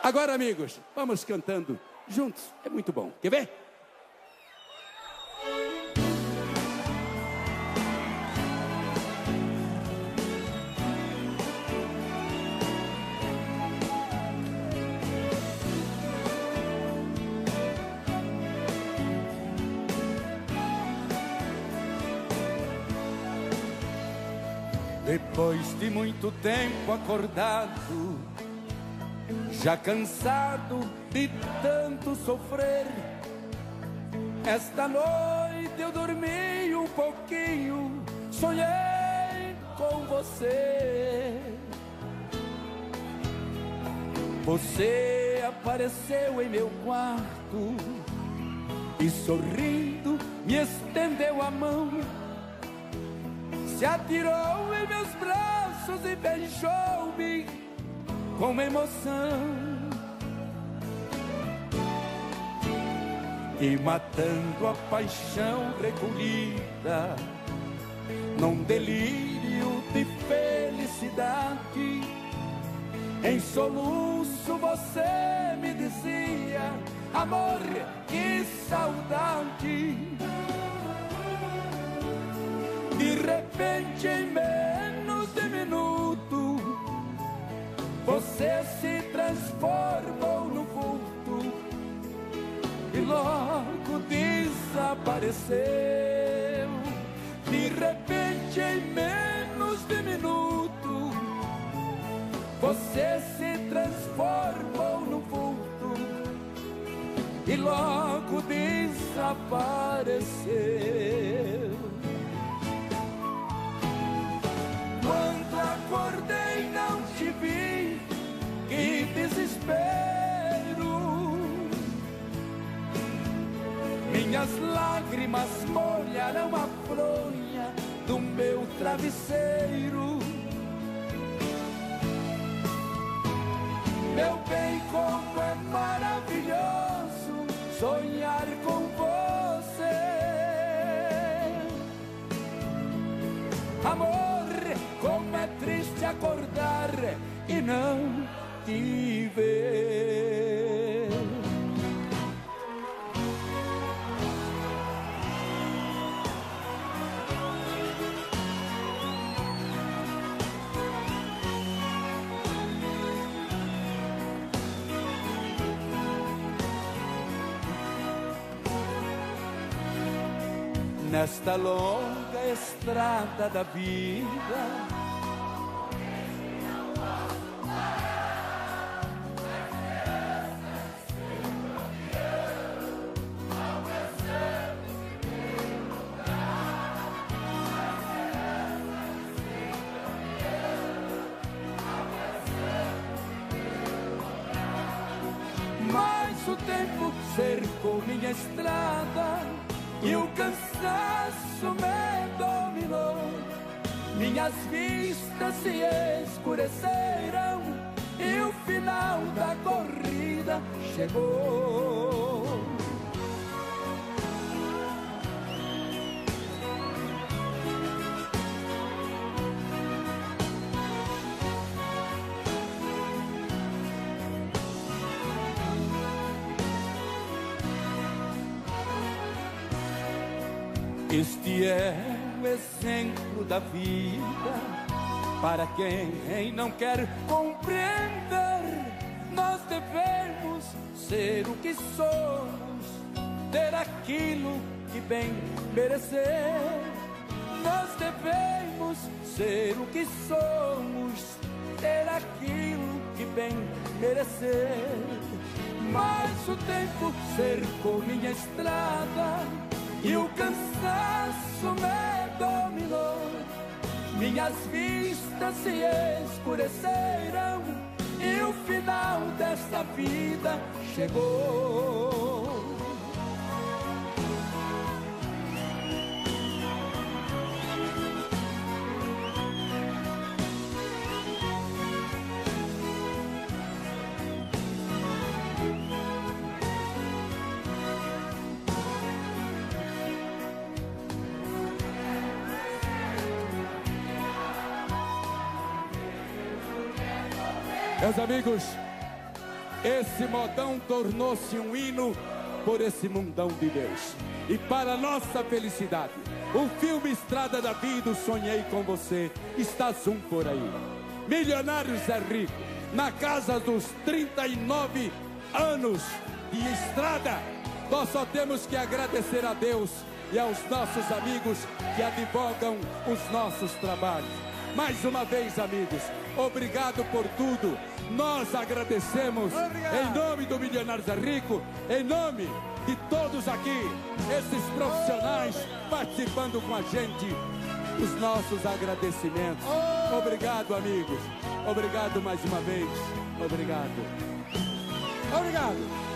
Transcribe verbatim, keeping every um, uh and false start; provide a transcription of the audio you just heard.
Agora, amigos, vamos cantando juntos. É muito bom. Quer ver? Depois de muito tempo acordado, já cansado de tanto sofrer, esta noite eu dormi um pouquinho, sonhei com você. Você apareceu em meu quarto e sorrindo me estendeu a mão, se atirou em meus braços e beijou-me com emoção. E matando a paixão recolhida num delírio de felicidade, em soluço você me dizia: amor, que saudade. De repente, em menos de minuto, você se transformou no vulto e logo desapareceu. De repente, em menos de minuto, você se transformou no vulto e logo desapareceu. Quando acordei não te vi, que desespero. Minhas lágrimas molharam a fronha do meu travesseiro. Meu bem, como é maravilhoso sonhar com você. Amor, como é triste acordar e não te ver. Nesta longa estrada da vida, mas o tempo cercou minha estrada e o cansaço me dominou. Minhas vistas se escureceram e o final da corrida chegou. Este é o exemplo da vida para quem não quer compreender. Nós devemos ser o que somos, ter aquilo que bem merecer. Nós devemos ser o que somos, ter aquilo que bem merecer. Mas o tempo cercou minha estrada e o cansaço me dominou. Minhas vistas se escureceram e o final desta vida chegou. Meus amigos, Esse modão tornou-se um hino por esse mundão de Deus. E para nossa felicidade, o filme Estrada da Vida, Sonhei com Você, está zoom por aí. Milionário Zé Rico, na casa dos trinta e nove anos de estrada, nós só temos que agradecer a Deus e aos nossos amigos que advogam os nossos trabalhos. Mais uma vez, amigos, obrigado por tudo. Nós agradecemos. Obrigado. Em nome do Milionário Zé Rico, em nome de todos aqui, esses profissionais participando com a gente, os nossos agradecimentos. Obrigado, amigos. Obrigado mais uma vez. Obrigado. Obrigado.